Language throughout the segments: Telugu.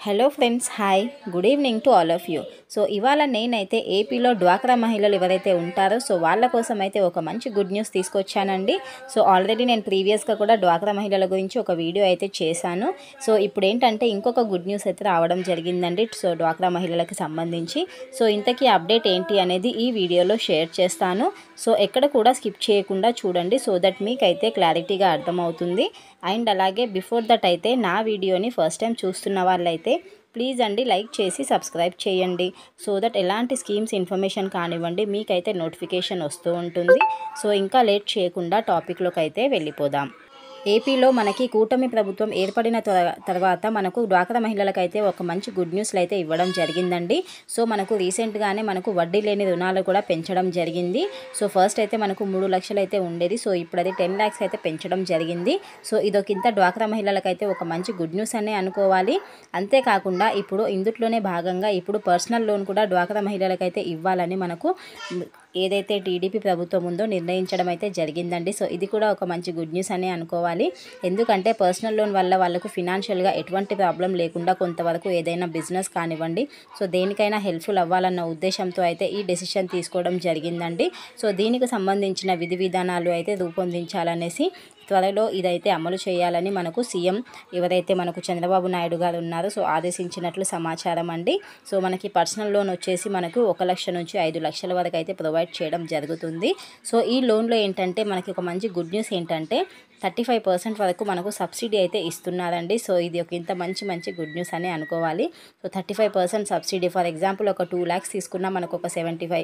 Hello friends, hi, good evening to all of you. So ఇవాళ నేనైతే ఏపీలో డ్వాక్రా మహిళలు ఎవరైతే ఉంటారో సో వాళ్ళ కోసం అయితే ఒక మంచి గుడ్ న్యూస్ తీసుకొచ్చానండి. సో ఆల్రెడీ నేను ప్రీవియస్గా కూడా డ్వాక్రా మహిళల గురించి ఒక వీడియో అయితే చేశాను. సో ఇప్పుడు ఏంటంటే ఇంకొక గుడ్ న్యూస్ అయితే రావడం జరిగిందండి. సో డ్వాక్రా మహిళలకు సంబంధించి సో ఇంతకీ అప్డేట్ ఏంటి అనేది ఈ వీడియోలో షేర్ చేస్తాను. సో ఎక్కడ కూడా స్కిప్ చేయకుండా చూడండి, సో దట్ మీకైతే క్లారిటీగా అర్థమవుతుంది. అండ్ అలాగే బిఫోర్ దట్ అయితే నా వీడియోని ఫస్ట్ టైం చూస్తున్న వాళ్ళైతే ప్లీజ్ అండి లైక్ చేసి సబ్స్క్రైబ్ చేయండి. సో దట్ ఎలాంటి స్కీమ్స్ ఇన్ఫర్మేషన్ కానివ్వండి మీకైతే నోటిఫికేషన్ వస్తూ ఉంటుంది. సో ఇంకా లేట్ చేయకుండా టాపిక్లోకి అయితే వెళ్ళిపోదాం. ఏపీలో మనకి కూటమి ప్రభుత్వం ఏర్పడిన తర్వాత మనకు డ్వాక్రా మహిళలకైతే ఒక మంచి గుడ్ న్యూస్లు అయితే ఇవ్వడం జరిగిందండి. సో మనకు రీసెంట్గానే మనకు వడ్డీ లేని రుణాలు కూడా పెంచడం జరిగింది. సో ఫస్ట్ అయితే మనకు 3 లక్షలు అయితే ఉండేది. సో ఇప్పుడు అది 10 lakhs అయితే పెంచడం జరిగింది. సో ఇదొకింత డ్వాక్రా మహిళలకైతే ఒక మంచి గుడ్ న్యూస్ అనే అనుకోవాలి. అంతేకాకుండా ఇప్పుడు ఇందులోనే భాగంగా ఇప్పుడు పర్సనల్ లోన్ కూడా డ్వాక్రా మహిళలకైతే ఇవ్వాలని మనకు ఏదైతే టీడీపీ ప్రభుత్వం ఉందో నిర్ణయించడం అయితే జరిగిందండి. సో ఇది కూడా ఒక మంచి గుడ్ న్యూస్ అనే అనుకోవాలి. ఎందుకంటే పర్సనల్ లోన్ వల్ల వాళ్ళకు ఫినాన్షియల్గా ఎటువంటి ప్రాబ్లం లేకుండా కొంతవరకు ఏదైనా బిజినెస్ కానివ్వండి సో దేనికైనా హెల్ప్ఫుల్ అవ్వాలన్న ఉద్దేశంతో అయితే ఈ డెసిషన్ తీసుకోవడం జరిగిందండి. సో దీనికి సంబంధించిన విధి విధానాలు అయితే రూపొందించాలనేసి త్వరలో ఇదైతే అమలు చేయాలని మనకు సీఎం ఎవరైతే మనకు చంద్రబాబు నాయుడు గారు ఉన్నారో సో ఆదేశించినట్లు సమాచారం అండి. సో మనకి పర్సనల్ లోన్ వచ్చేసి మనకు 1 లక్ష నుంచి 5 లక్షల వరకు అయితే ప్రొవైడ్ చేయడం జరుగుతుంది. సో ఈ లోన్లో ఏంటంటే మనకి ఒక మంచి గుడ్ న్యూస్ ఏంటంటే 35% వరకు మనకు సబ్సిడీ అయితే ఇస్తున్నారండి. సో ఇది ఒక ఇంత మంచి గుడ్ న్యూస్ అని అనుకోవాలి. సో 35% సబ్సిడీ, ఫర్ ఎగ్జాంపుల్ ఒక 2 lakhs తీసుకున్నా మనకు ఒక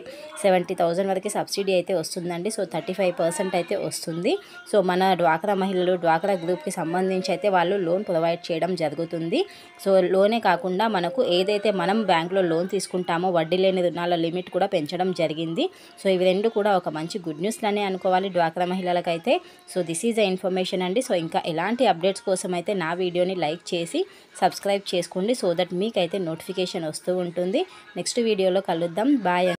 70,000 వరకు సబ్సిడీ అయితే వస్తుందండి. సో 35% అయితే వస్తుంది. సో మన డ్వాక్రా మహిళలు డ్వాక్రా గ్రూప్కి సంబంధించి అయితే వాళ్ళు లోన్ ప్రొవైడ్ చేయడం జరుగుతుంది. సో లోనే కాకుండా మనకు ఏదైతే మనం బ్యాంకులో లోన్ తీసుకుంటామో వడ్డీ లేని రుణాల లిమిట్ కూడా పెంచడం జరిగింది. సో ఇవి రెండు కూడా ఒక మంచి గుడ్ న్యూస్లనే అనుకోవాలి డ్వాక్రా మహిళలకైతే. So this is the information అండి. సో ఇంకా ఎలాంటి అప్డేట్స్ కోసం అయితే నా వీడియోని లైక్ చేసి సబ్స్క్రైబ్ చేసుకోండి, సో దట్ మీకైతే నోటిఫికేషన్ వస్తూ ఉంటుంది. నెక్స్ట్ వీడియోలో కలుద్దాం. బాయ్.